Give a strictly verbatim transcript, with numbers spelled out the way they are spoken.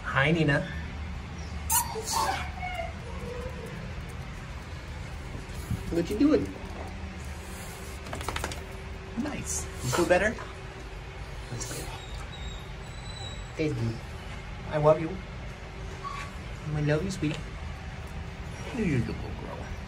Hi, Nina. What you doing? Nice. You feel better? That's good. Hey, dude. I love you. I love you, sweetie. You're a good little girl.